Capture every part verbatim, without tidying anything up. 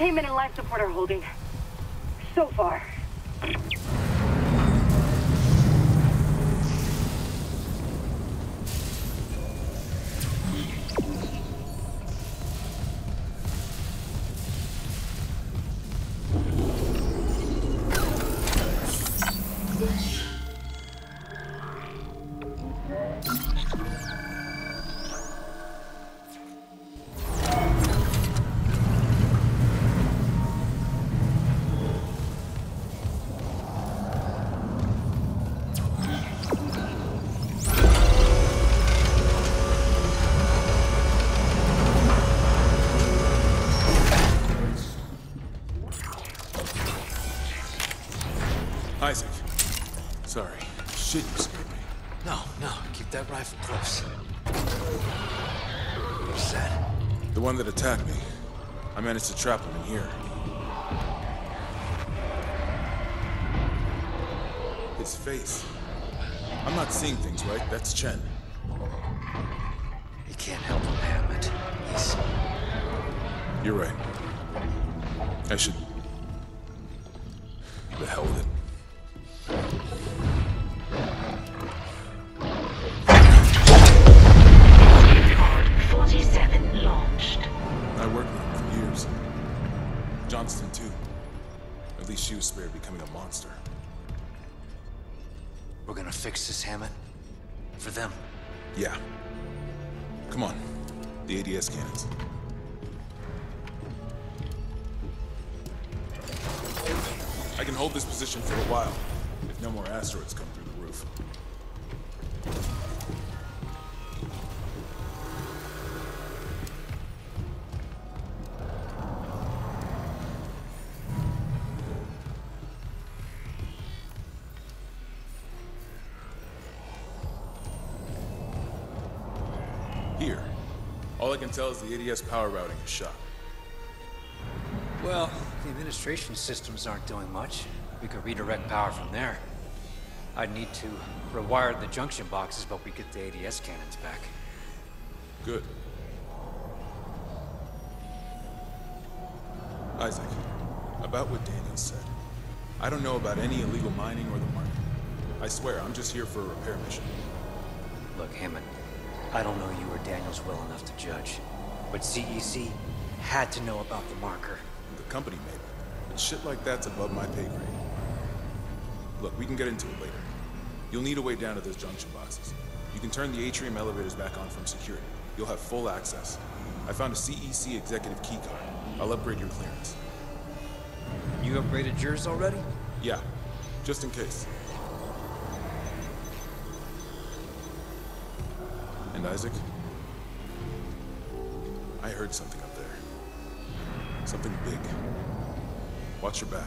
Containment and life support are holding. So far. Isaac. Sorry. Shit, you scared me. No, no. Keep that rifle close. What's that? The one that attacked me. I managed to trap him in here. His face. I'm not seeing things, right? That's Chen. You can't help him, Hammond. He's... You're right. I should... The hell with it. forty-seven launched. I worked with him for years. Johnston, too. At least she was spared becoming a monster. We're gonna fix this, Hammond. For them. Yeah. Come on. The A D S cannons. I can hold this position for a while, if no more asteroids come through the roof. Here. All I can tell is the A D S power routing is shot. Well, the administration systems aren't doing much. We could redirect power from there. I'd need to rewire the junction boxes, but we get the A D S cannons back. Good. Isaac, about what Daniel said. I don't know about any illegal mining or the market. I swear, I'm just here for a repair mission. Look, Hammond, I don't know you or Daniels well enough to judge, but C E C had to know about the marker. The company made it. But shit like that's above my pay grade. Look, we can get into it later. You'll need a way down to those junction boxes. You can turn the atrium elevators back on from security. You'll have full access. I found a C E C executive keycard. I'll upgrade your clearance. You upgraded yours already? Yeah, just in case. And Isaac? I heard something up there. Something big. Watch your back.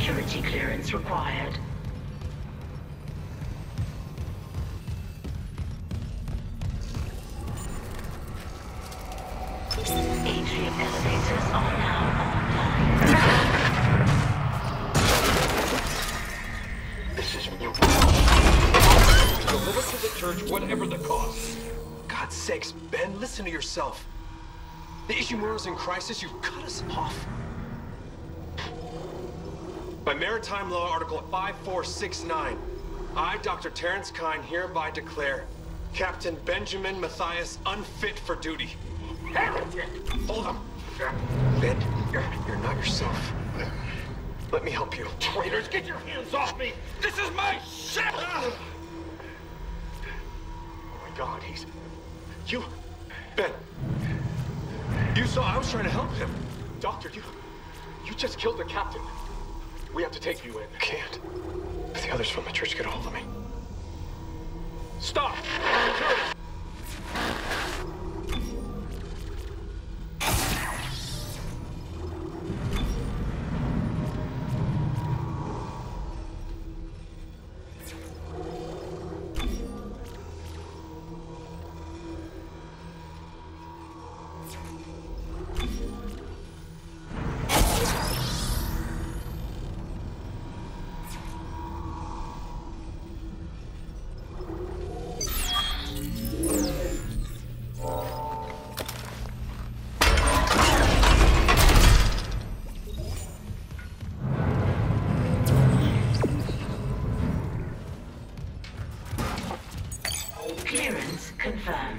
Security clearance required. Atrium elevators are now online. This is new. Deliver to the church, whatever the cost. God's sakes, Ben, listen to yourself. The Ishimura's in crisis, you've cut us off. By Maritime Law Article five four six nine, I, Doctor Terrence Kine, hereby declare Captain Benjamin Matthias unfit for duty. Heretic! Hold him! Ben, you're, you're not yourself. Let me help you. Traitors, get your hands off me! This is my ship! Oh my God, he's... You... Ben. You saw I was trying to help him. Doctor, you... You just killed the captain. We have to take you in. I can't. If the others from the church get a hold of me. Stop! Clearance confirmed.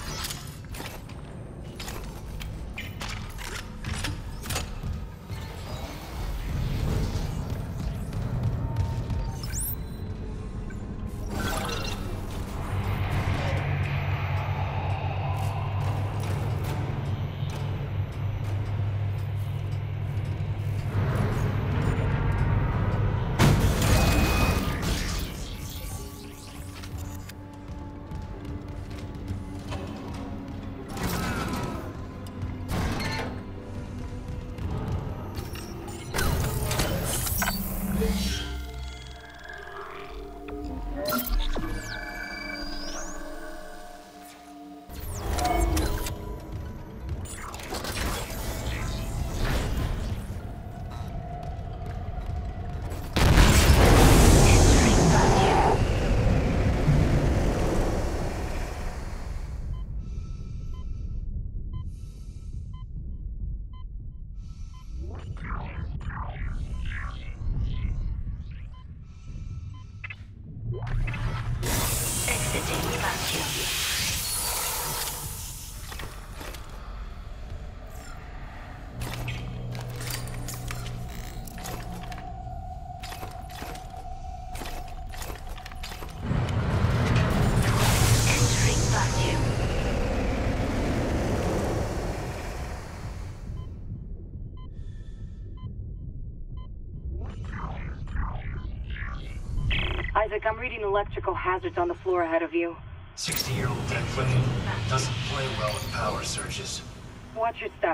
Isaac, I'm reading electrical hazards on the floor ahead of you. sixty-year-old dead clicking. Doesn't play well with power surges. Watch your step.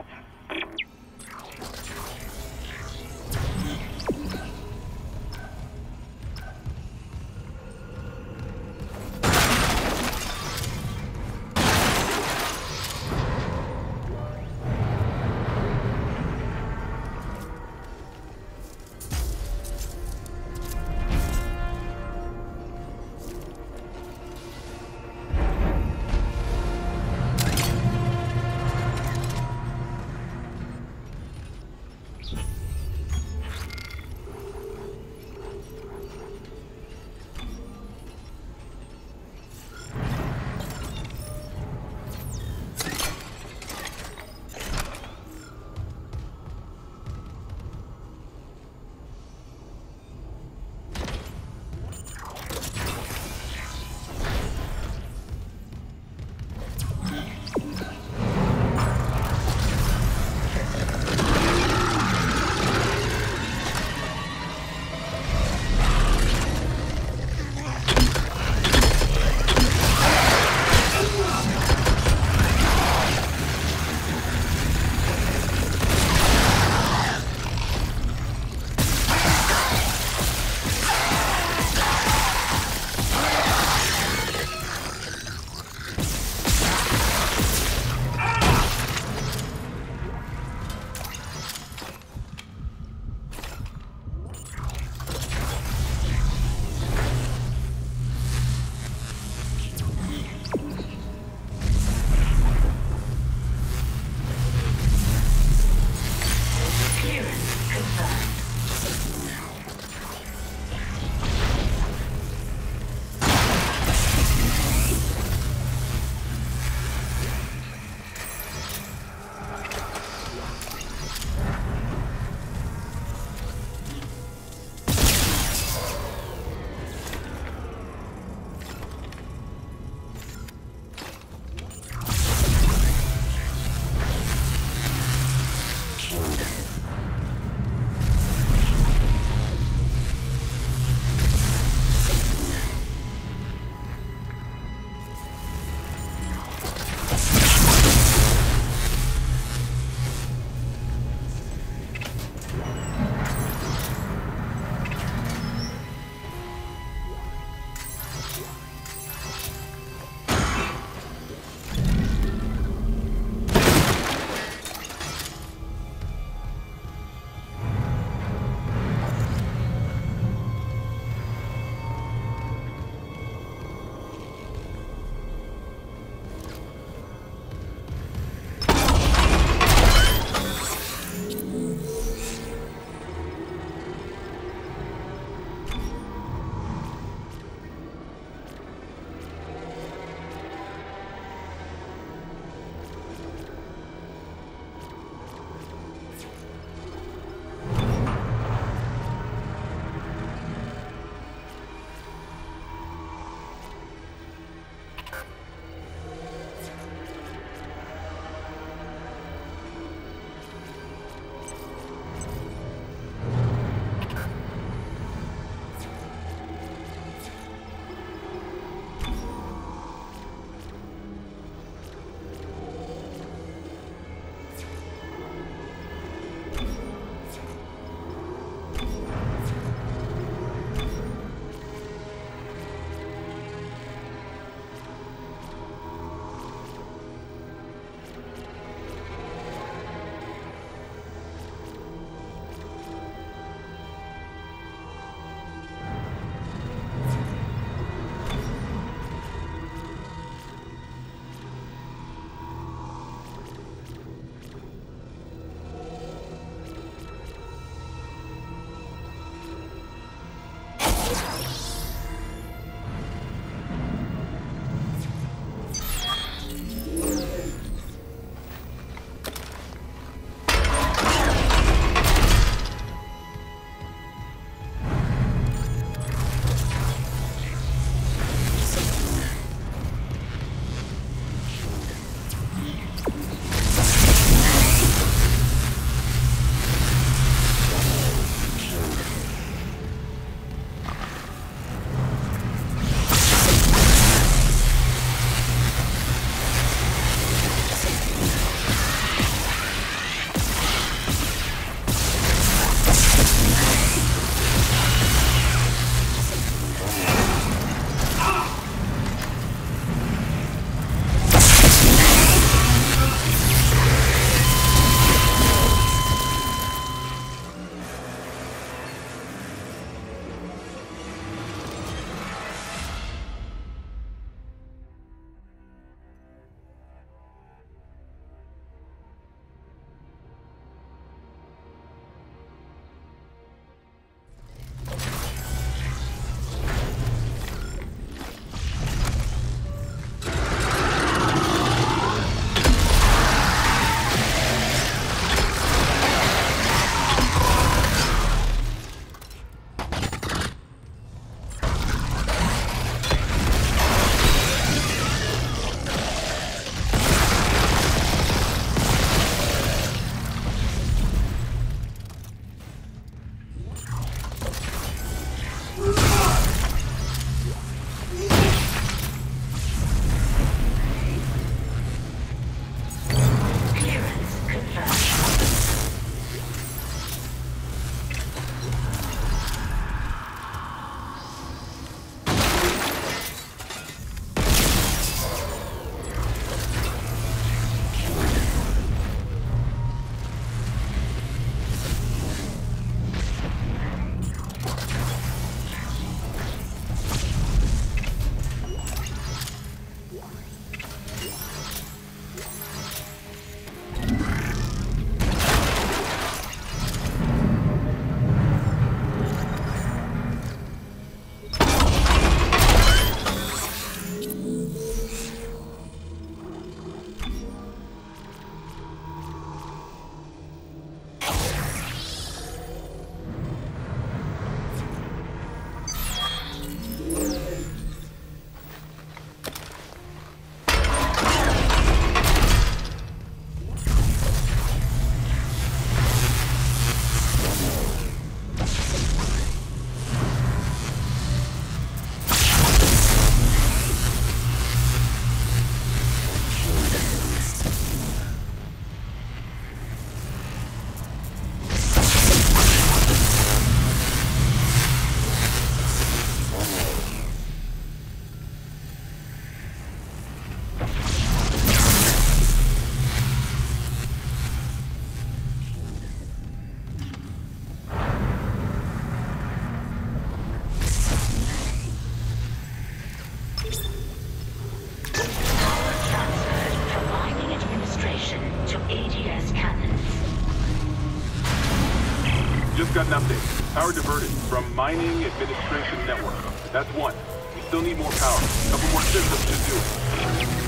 got an update. Power diverted from mining administration network. That's one. We still need more power. A couple more systems should do it.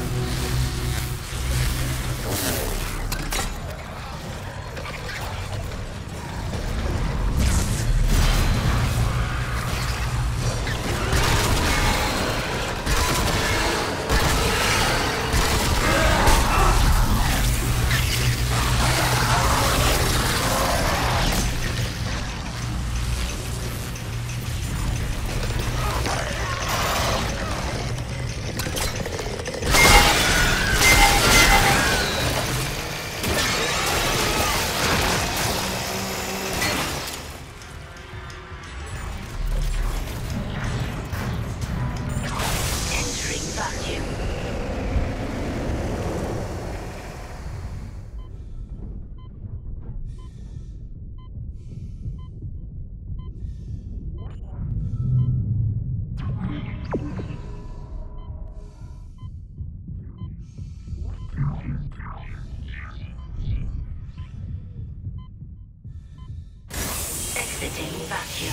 Exiting vacuum.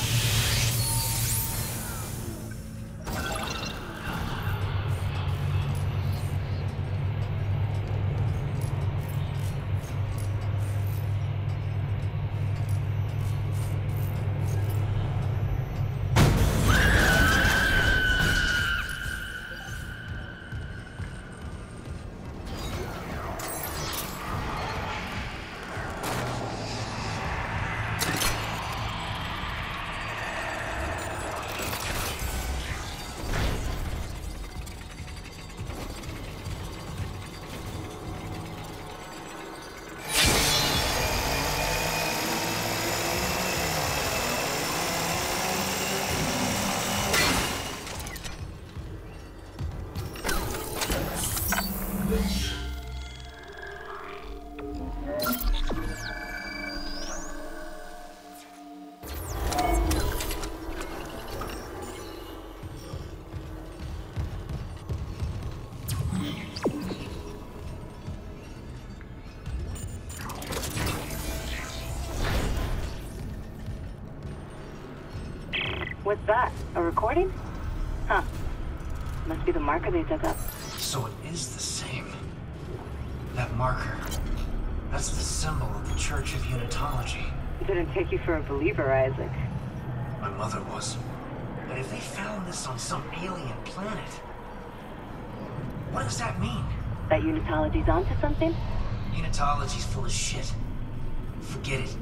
What's that? A recording? Huh. Must be the marker they dug up. So it is the same. That marker. That's the symbol of the Church of Unitology. It didn't take you for a believer, Isaac. My mother was. But if they found this on some alien planet, what does that mean? That Unitology's onto something? Unitology's full of shit. Forget it.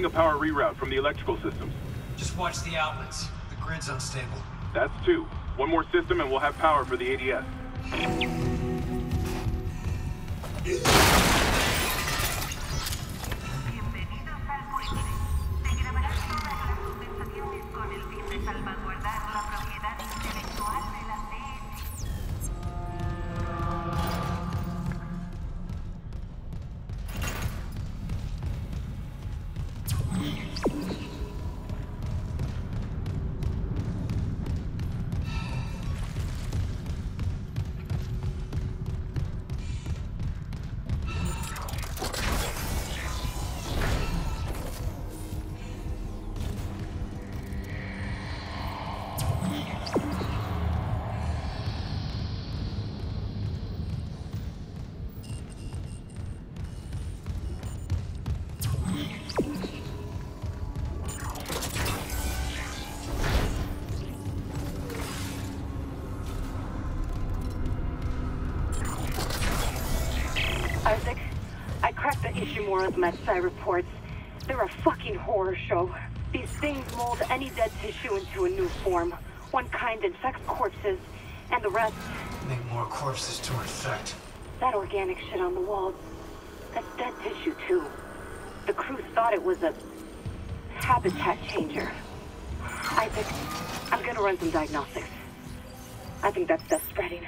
seeing a power reroute from the electrical systems. Just watch the outlets. The grid's unstable. That's two. One more system and we'll have power for the A D S. Isaac, I cracked the Ishimura's Matsai reports. They're a fucking horror show. These things mold any dead tissue into a new form. One kind infects corpses, and the rest... Make more corpses to infect. That organic shit on the walls, that's dead tissue too. The crew thought it was a... habitat changer. Isaac, I'm gonna run some diagnostics. I think that's death spreading.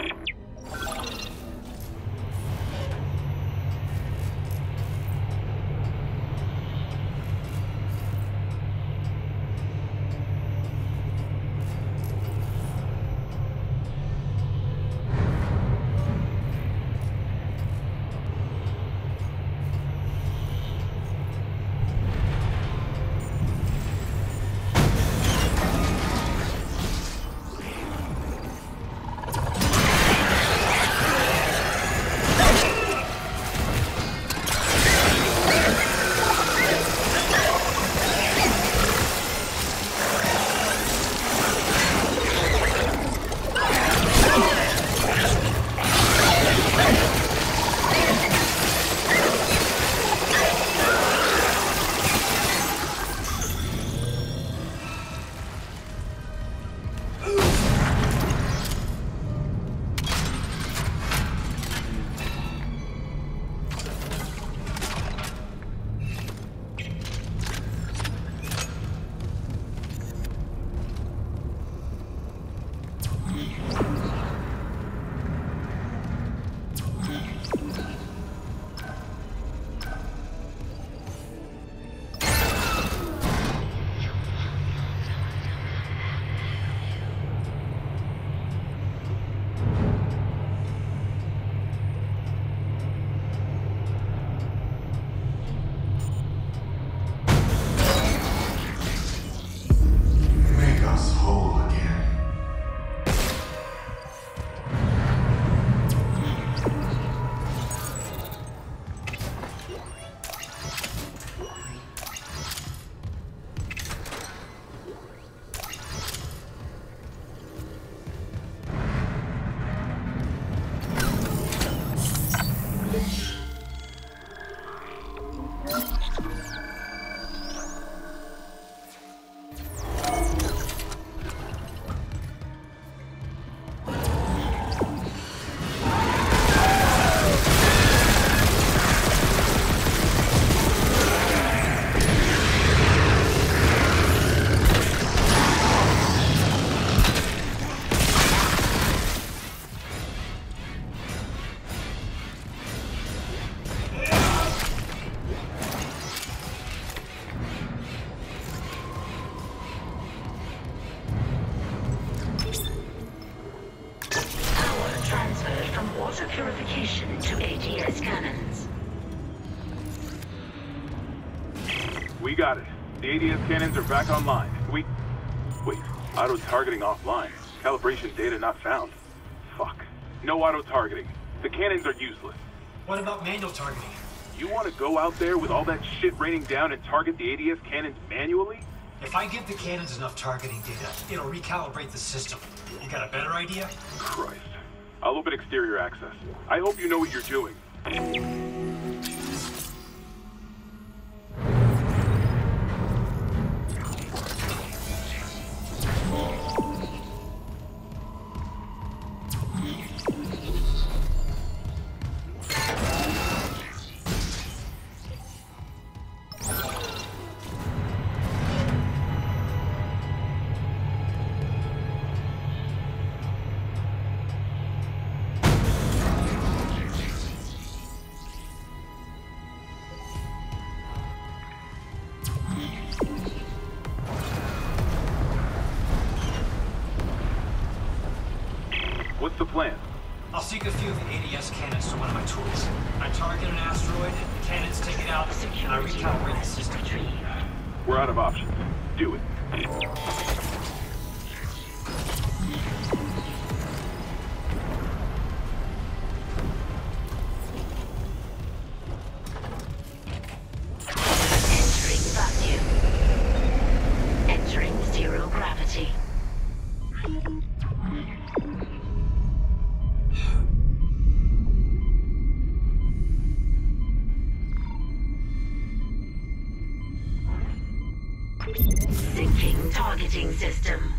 purification to A D S cannons. We got it. The A D S cannons are back online. We... Wait, auto-targeting offline. Calibration data not found. Fuck. No auto-targeting. The cannons are useless. What about manual targeting? You want to go out there with all that shit raining down and target the A D S cannons manually? If I give the cannons enough targeting data, it'll recalibrate the system. You got a better idea? Christ. I'll open exterior access. I hope you know what you're doing. What's the plan? I'll sink a few of the A D S cannons to one of my tools. I target an asteroid, the cannons take it out, and I recalibrate the system. We're out of options. Do it. Entering vacuum. Entering zero gravity. Syncing targeting system.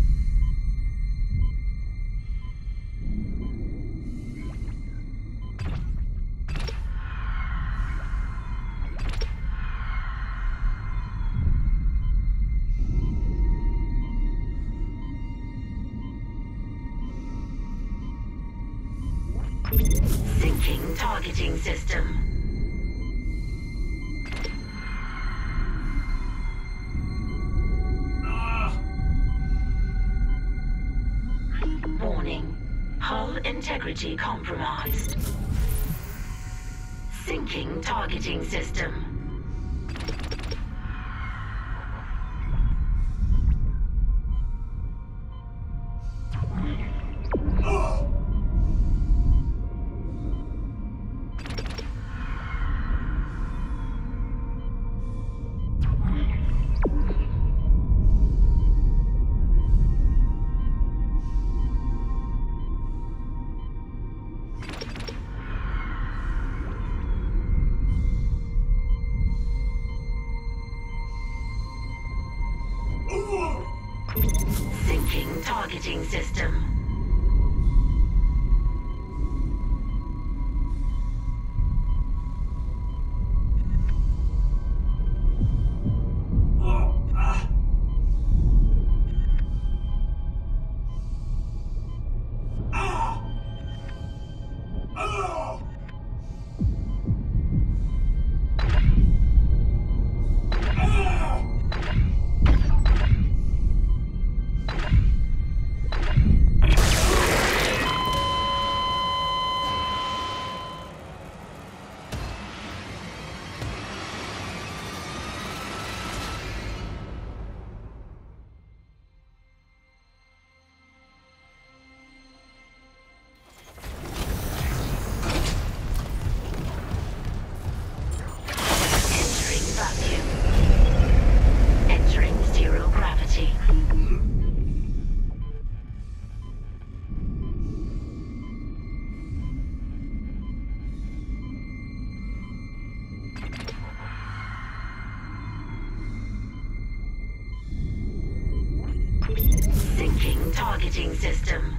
Syncing targeting system. Warning. Hull integrity compromised. Syncing targeting system. Syncing targeting system. Syncing targeting system.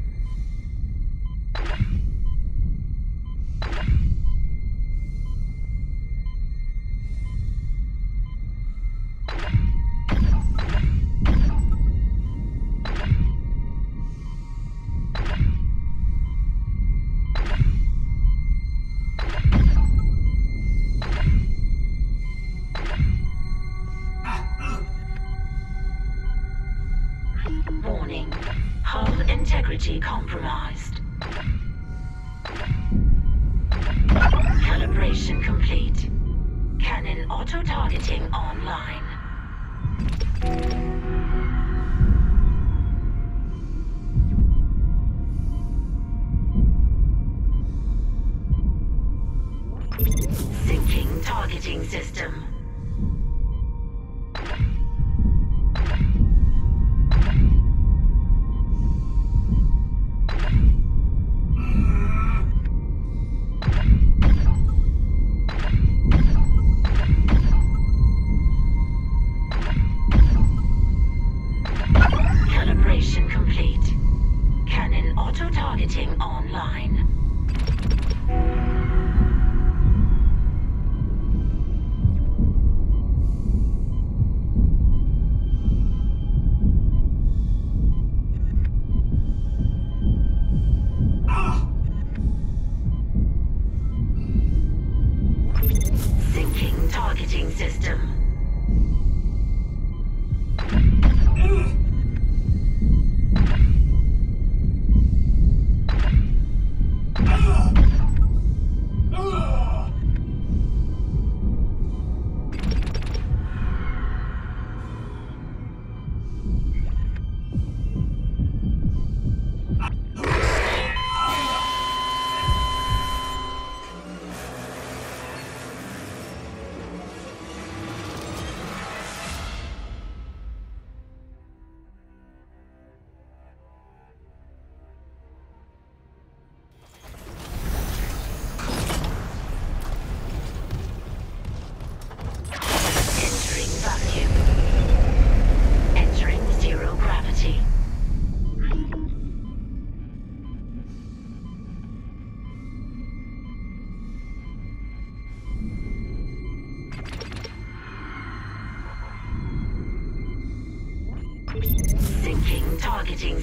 Warning. Hull integrity compromised. Calibration complete. Cannon auto-targeting online. Syncing targeting system. Calibration complete. Cannon auto-targeting online.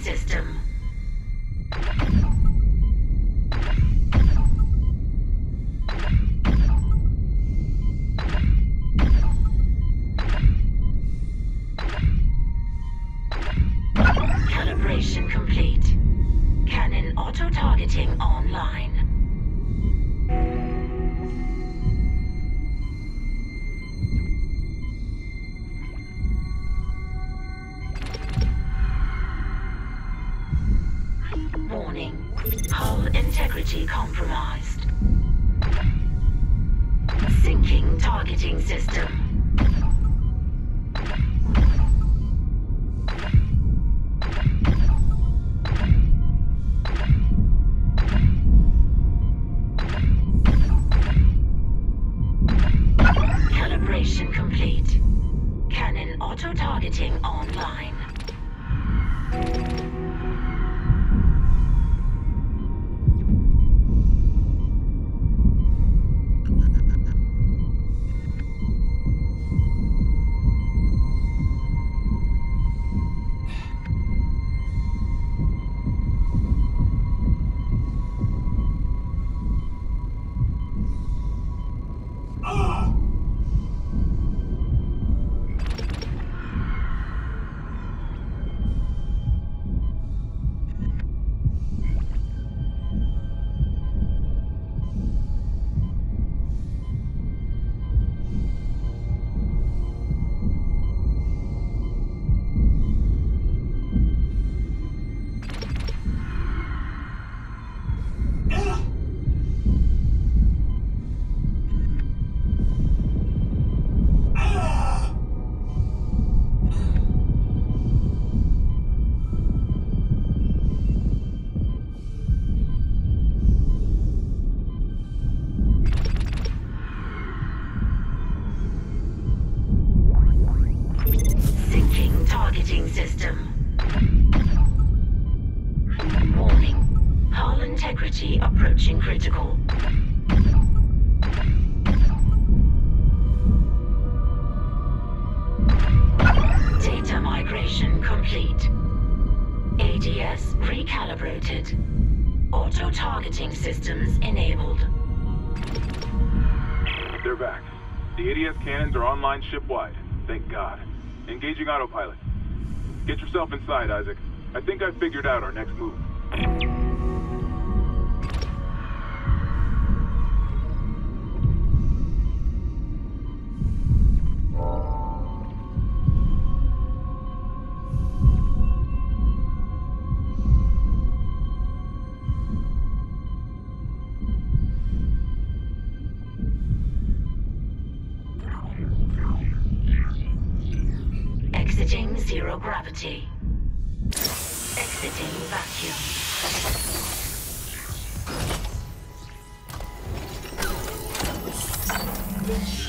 system. Calibration complete. Cannon auto-targeting online. Warning. Hull integrity compromised. Syncing targeting system. Calibration complete. Cannon auto-targeting online. Targeting system. Warning. Hull integrity approaching critical. Data migration complete. A D S recalibrated. Auto-targeting systems enabled. They're back. The A D S cannons are online ship-wide. Thank God. Engaging autopilot. Get yourself inside, Isaac. I think I've figured out our next move. Exiting zero gravity. Exiting vacuum. This